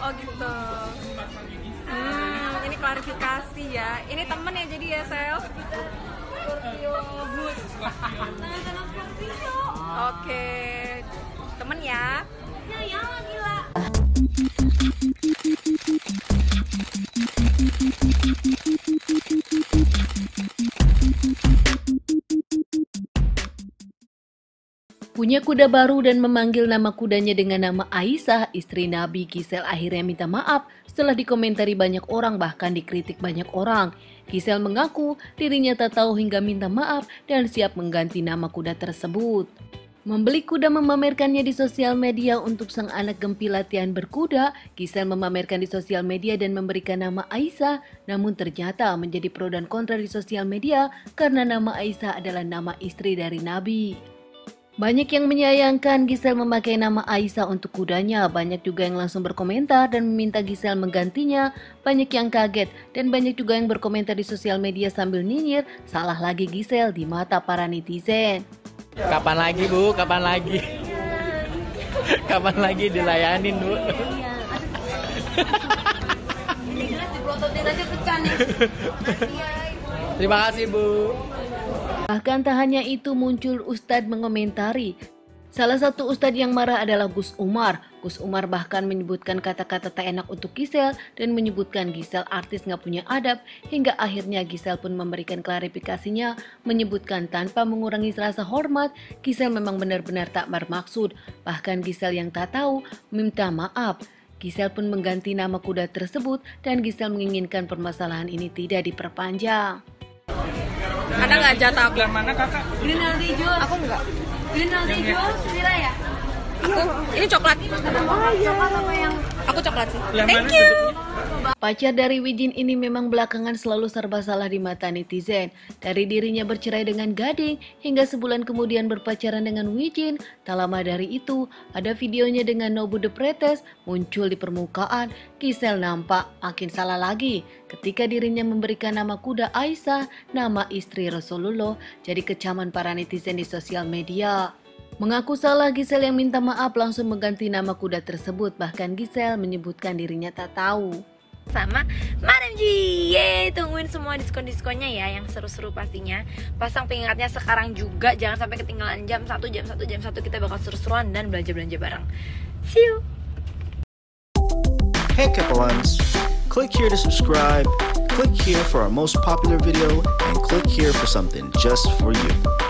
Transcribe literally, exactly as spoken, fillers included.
Oh gitu. Hmm, ini klarifikasi ya. Ini temen ya jadi ya, Sel? Scorpio good. Tenang-tenang Scorpio. Oke. Temen ya. Ya ya gila. Punya kuda baru dan memanggil nama kudanya dengan nama Aisyah, istri Nabi, Giselle akhirnya minta maaf setelah dikomentari banyak orang bahkan dikritik banyak orang. Giselle mengaku dirinya tak tahu hingga minta maaf dan siap mengganti nama kuda tersebut. Membeli kuda memamerkannya di sosial media untuk sang anak gempi latihan berkuda, Giselle memamerkan di sosial media dan memberikan nama Aisyah, namun ternyata menjadi pro dan kontra di sosial media karena nama Aisyah adalah nama istri dari Nabi. Banyak yang menyayangkan Giselle memakai nama Aisyah untuk kudanya, banyak juga yang langsung berkomentar dan meminta Giselle menggantinya, banyak yang kaget dan banyak juga yang berkomentar di sosial media sambil nyinyir, salah lagi Giselle di mata para netizen. Kapan lagi Bu? Kapan lagi? Kapan lagi dilayanin Bu? Terima kasih Bu. Bahkan tak hanya itu muncul Ustadz mengomentari. Salah satu Ustadz yang marah adalah Gus Umar. Gus Umar bahkan menyebutkan kata-kata tak enak untuk Giselle dan menyebutkan Giselle artis nggak punya adab. Hingga akhirnya Giselle pun memberikan klarifikasinya, menyebutkan tanpa mengurangi rasa hormat, Giselle memang benar-benar tak bermaksud. Bahkan Giselle yang tak tahu minta maaf. Giselle pun mengganti nama kuda tersebut dan Giselle menginginkan permasalahan ini tidak diperpanjang. Ada nggak jatah aku? Yang mana kakak? Green Aldijo. Aku enggak. Green Aldijo, Sila ya? Aku ini coklat. Oh iya. Coklat apa yang? Aku coklat sih. Yang Thank mana you. Pacar dari Wijin ini memang belakangan selalu serba salah di mata netizen. Dari dirinya bercerai dengan Gading hingga sebulan kemudian berpacaran dengan Wijin. Tak lama dari itu, ada videonya dengan Nobu The Pretest muncul di permukaan. Giselle nampak makin salah lagi ketika dirinya memberikan nama kuda Aisyah, nama istri Rasulullah, jadi kecaman para netizen di sosial media. Mengaku salah, Giselle yang minta maaf langsung mengganti nama kuda tersebut. Bahkan Giselle menyebutkan dirinya tak tahu. Sama Madam G. Yeay, tungguin semua diskon-diskonnya ya yang seru-seru pastinya. Pasang pengingatnya sekarang juga, jangan sampai ketinggalan jam satu, jam satu, jam satu kita bakal seru-seruan dan belanja-belanja bareng. See you. Hey Kepalans, click here to subscribe, click here for our most popular video, and click here for something just for you.